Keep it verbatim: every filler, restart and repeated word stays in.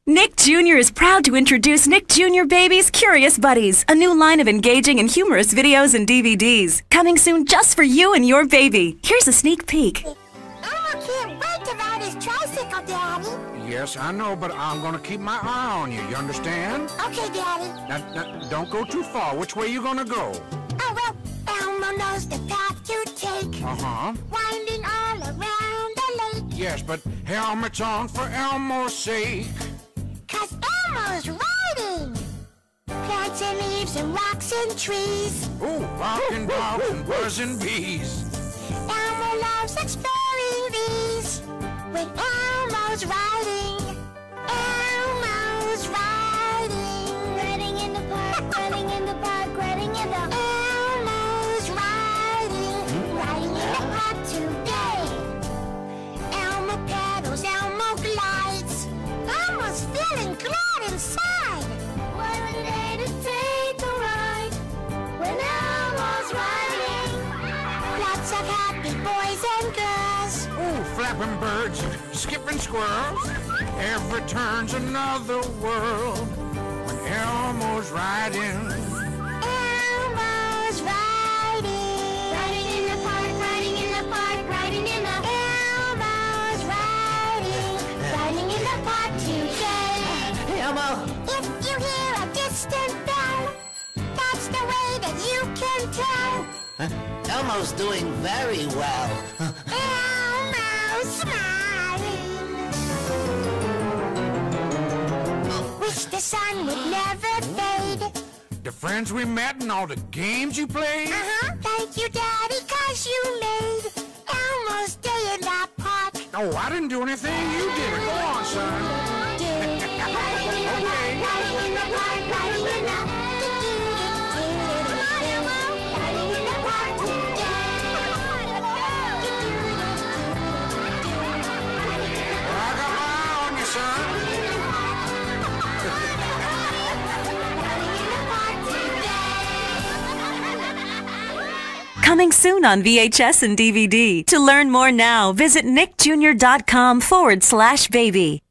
Nick Junior is proud to introduce Nick Junior Baby's Curious Buddies, a new line of engaging and humorous videos and D V Ds. Coming soon just for you and your baby. Here's a sneak peek. Elmo can't wait to ride his tricycle, Daddy. Yes, I know, but I'm gonna keep my eye on you. You understand? Okay, Daddy. Now, now, don't go too far. Which way you gonna go? Oh, well, Elmo knows the path to take. Uh-huh. Winding all around the lake. Yes, but helmet's on for Elmo's sake. 'Cause Elmo's riding. Plants and leaves and rocks and trees. Ooh, rockin' dogs and buzzing bees. Elmo loves exploring these. When Elmo's riding. Elmo's riding. Riding in the park, riding in the park, riding in the... Elmo's riding. Riding in the park today. Elmo pedals, Elmo glides. Elmo's feeling glad inside. What a day to take a ride. When Elmo's riding. Lots of happy boys and girls. Ooh, flapping birds, skipping squirrels. Every turn's another world. When Elmo's riding. Elmo's riding. Riding in the park, riding in the park, riding in the... Elmo's riding. Riding in the park today. Elmo! If you hear a distant bell, that's the way that you can tell. Huh? Elmo's doing very well. Elmo's smiling. Wish the sun would never fade. The friends we met and all the games you played. Uh-huh. Thank you, Daddy, 'cause you made Elmo's day in the park. Oh, I didn't do anything. You did it. Go on, son. Riding in the park, riding in the park, riding in the... Riding in the park Well, I got my eye on you, son. Coming soon on V H S and D V D. To learn more now, visit nickjunior.com forward slash baby.